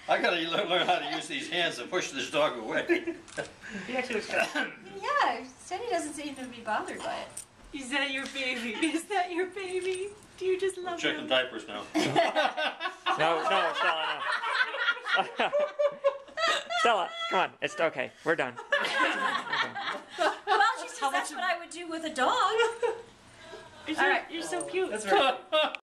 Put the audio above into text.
I gotta learn how to use these hands to push this dog away. He actually looks fine. Yeah, Teddy doesn't seem to be bothered by it. Is that your baby? Is that your baby? Do you just love Checking him? diapers now. No, Stella, no. Stella, come on. It's okay. We're done. Well, she says that's what I would do with a dog. You're so cute. That's right.